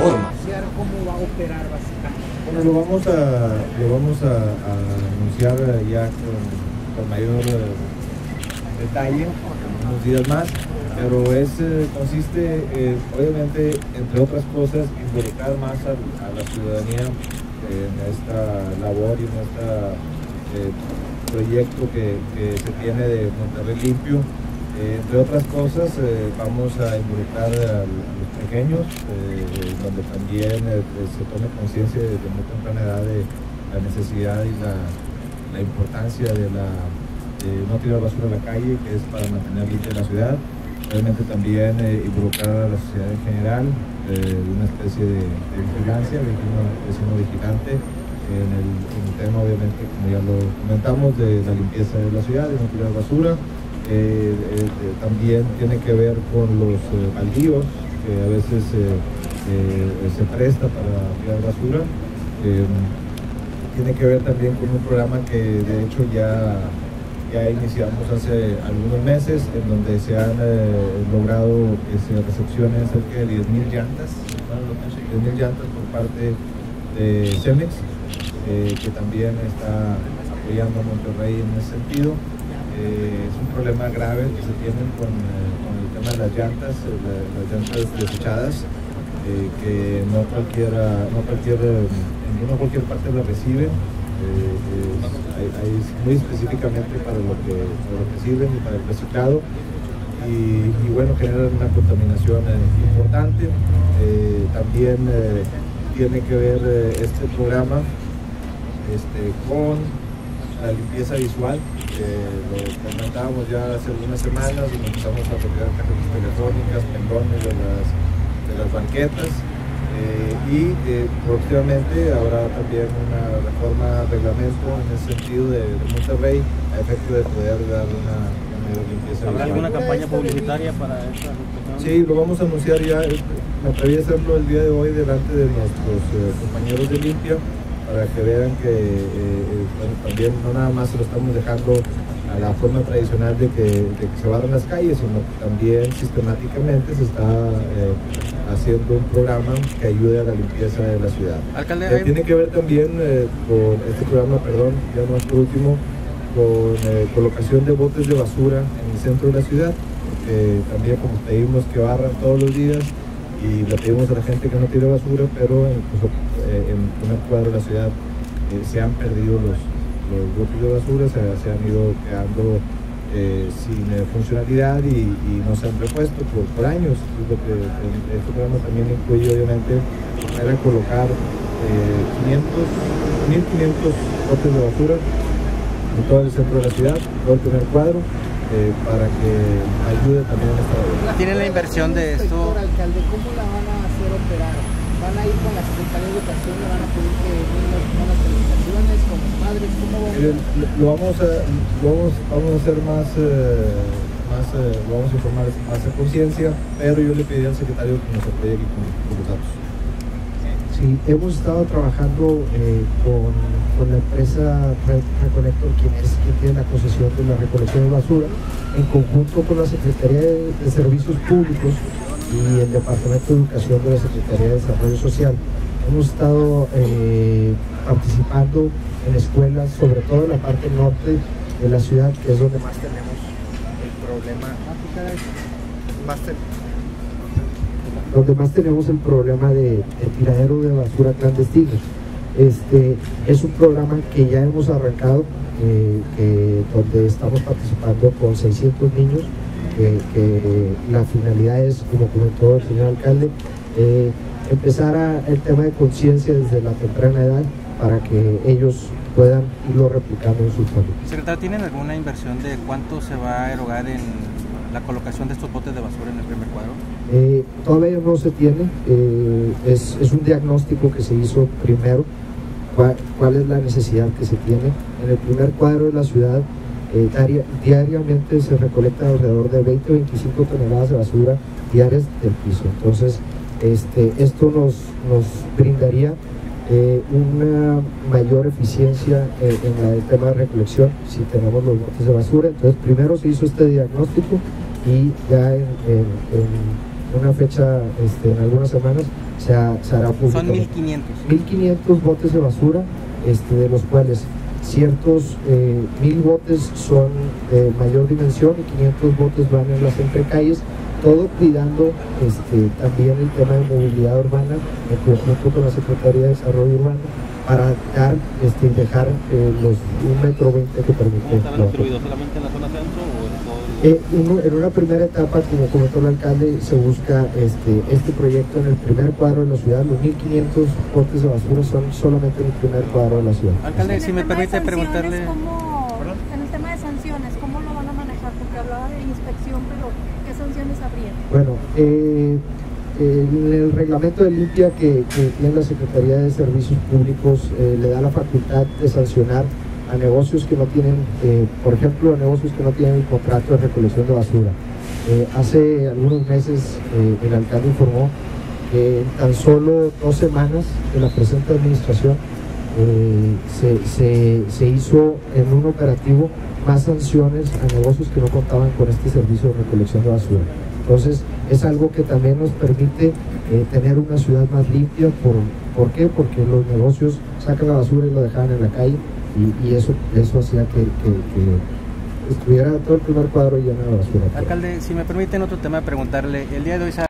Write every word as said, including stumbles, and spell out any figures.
forma. ¿Cómo va a operar básicamente? Bueno, lo vamos a, lo vamos a, a anunciar ya con, con mayor eh, detalle en unos días más, pero es, eh, consiste eh, obviamente, entre otras cosas, involucrar más a, a la ciudadanía en esta labor y en este eh, proyecto que, que se tiene de Monterrey Limpio. Eh, entre otras cosas, eh, vamos a involucrar a, a los pequeños, eh, donde también eh, se tome conciencia desde muy temprana edad de la necesidad y la, la importancia de la, eh, no tirar basura a la calle, que es para mantener limpia la ciudad. Obviamente también eh, involucrar a la sociedad en general, eh, una especie de, de vigilancia, vecino, vecino vigilante, en el, en el tema, obviamente, como ya lo comentamos, de la limpieza de la ciudad, de no tirar basura. Eh, eh, también tiene que ver con los eh, baldíos, que a veces eh, eh, se presta para tirar basura. Eh, tiene que ver también con un programa que de hecho ya, ya iniciamos hace algunos meses, en donde se han eh, logrado que se recepcionen cerca de diez mil llantas, diez mil llantas por parte de Cemex, eh, que también está apoyando a Monterrey en ese sentido. Eh, es un problema grave que se tiene con, eh, con el tema de las llantas, eh, la, las llantas desechadas, eh, que no cualquiera, no cualquier, no cualquier parte la recibe, eh, eh, hay, hay muy específicamente para lo, que, para lo que sirven y para el reciclado, y, y bueno, generan una contaminación eh, importante. Eh, también eh, tiene que ver eh, este programa este, con la limpieza visual, que lo comentábamos ya hace algunas semanas, y empezamos a retirar cajas telefónicas, pendones de las, de las banquetas, eh, y eh, próximamente habrá también una reforma reglamento en ese sentido de, de Monterrey, a efecto de poder dar una, una mayor limpieza ¿Habrá visual. alguna campaña publicitaria para esta? Sí, lo vamos a anunciar ya, me atreví a hacerlo el día de hoy delante de nuestros eh, compañeros de Limpia, para que vean que eh, bueno, también no nada más se lo estamos dejando a la forma tradicional de que, de que se barran las calles, sino que también sistemáticamente se está eh, haciendo un programa que ayude a la limpieza de la ciudad. Alcalde, eh, tiene que ver también eh, con este programa, perdón, ya no es por último, con eh, colocación de botes de basura en el centro de la ciudad, porque también como pedimos que barran todos los días, y le pedimos a la gente que no tire basura, pero incluso eh, en el primer cuadro de la ciudad eh, se han perdido los, los botes de basura, se, se han ido quedando eh, sin eh, funcionalidad y, y no se han repuesto por, por años. Es lo que este programa también incluye, obviamente, era colocar eh, quinientos, mil quinientos botes de basura en todo el centro de la ciudad, todo el primer cuadro. Eh, para que ayude también a esta obra. ¿Tienen la inversión de esto? Alcalde, ¿cómo la van a hacer operar? ¿Van a ir con la Secretaría de Educación? ¿Le van a pedir que niños con las calificaciones, con los padres? ¿Cómo van a hacer? Lo, lo vamos a, lo vamos, vamos a hacer más, eh, más eh, lo vamos a informar más a conciencia, pero yo le pedí al secretario que nos apoye aquí con, con los datos. Sí, hemos estado trabajando eh, con, con la empresa Recolector, quien, es, quien tiene la concesión de la recolección de basura, en conjunto con la Secretaría de, de Servicios Públicos y el Departamento de Educación de la Secretaría de Desarrollo Social. Hemos estado eh, participando en escuelas, sobre todo en la parte norte de la ciudad, que es donde más tenemos el problema. Más tenemos. donde más tenemos el problema de, de tiradero de basura clandestina. Este es un programa que ya hemos arrancado, eh, que, donde estamos participando con seiscientos niños, que, que la finalidad es, como comentó el señor alcalde, eh, empezar a, el tema de conciencia desde la temprana edad para que ellos puedan irlo replicando en sus familias. Secretario, ¿tienen alguna inversión de cuánto se va a erogar en la colocación de estos botes de basura en el primer cuadro? Eh, todavía no se tiene, eh, es, es un diagnóstico que se hizo primero, cuál, cuál es la necesidad que se tiene. En el primer cuadro de la ciudad, eh, diaria, diariamente se recolecta alrededor de veinte a veinticinco toneladas de basura diarias del piso. Entonces, este, esto nos, nos brindaría eh, una mayor eficiencia eh, en la, el tema de recolección si tenemos los botes de basura. Entonces, primero se hizo este diagnóstico, y ya en, en, en una fecha este, en algunas semanas se, ha, se hará público. Son mil quinientos. mil quinientos botes de basura, este, de los cuales ciertos eh, mil botes son de mayor dimensión y quinientos botes van en las entrecalles, todo cuidando este, también el tema de movilidad urbana en conjunto con la Secretaría de Desarrollo Urbano, para dar, este, dejar eh, los un metro veinte que permite. ¿Cómo estarán distribuidos? ¿Solamente en la zona centro o en todo el... Eh, uno, en una primera etapa, como comentó el alcalde, se busca este, este proyecto en el primer cuadro de la ciudad. Los mil quinientos botes de basura son solamente en el primer cuadro de la ciudad. Alcalde, si me permite preguntarle... ¿Cómo, en el tema de sanciones, ¿cómo lo van a manejar? Porque hablaba de inspección, pero ¿qué sanciones habría? Bueno, eh, en el reglamento de limpia que, que tiene la Secretaría de Servicios Públicos eh, le da la facultad de sancionar a negocios que no tienen, eh, por ejemplo, a negocios que no tienen el contrato de recolección de basura. Eh, hace algunos meses eh, el alcalde informó que en tan solo dos semanas de la presente administración eh, se, se, se hizo en un operativo más sanciones a negocios que no contaban con este servicio de recolección de basura. Entonces es algo que también nos permite eh, tener una ciudad más limpia. ¿Por, ¿por qué? Porque los negocios sacan la basura y lo dejaban en la calle y, y eso, eso hacía que, que, que estuviera todo el primer cuadro lleno de basura. Alcalde, si me permiten otro tema, preguntarle, el día de hoy se